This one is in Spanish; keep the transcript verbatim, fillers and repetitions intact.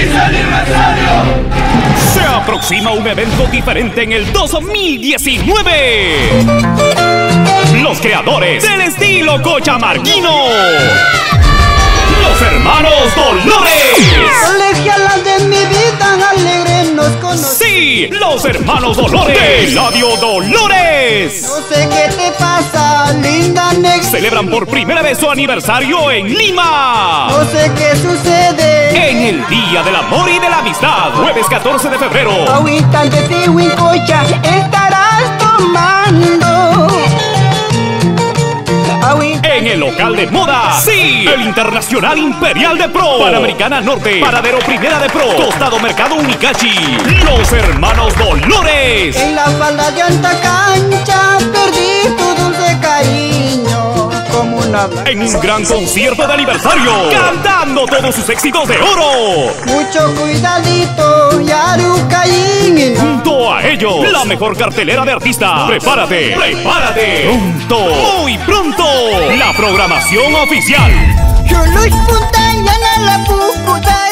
¡Feliz aniversario! Se aproxima un evento diferente en el dos mil diecinueve. Los creadores del estilo cochamarquino, los hermanos Dolores. Colegialas de mi vida alegre nos conocen. Sí, los hermanos Dolores de Eladio Dolores. No sé qué te pasa, linda negra. Celebran por primera vez su aniversario en Lima. No sé qué sucede. En el Día del Amor y de la Amistad, jueves catorce de febrero. Agüita de tihuicocha estarás tomando. En el local de moda, sí, el Internacional Imperial de Pro, Panamericana Norte, Paradero Primera de Pro, Tostado Mercado Unicachi, los hermanos Dolores. En la falda de alta cancha perdí tu dulce cariño como una blanca. En un gran concierto de aniversario, cantando todos sus éxitos de oro. Mucho cuidadito, Yarucaín. Junto a ellos, la mejor cartelera de artistas. Prepárate, prepárate. Pronto, muy pronto, la programación oficial. Chulush punta, llana la puputa.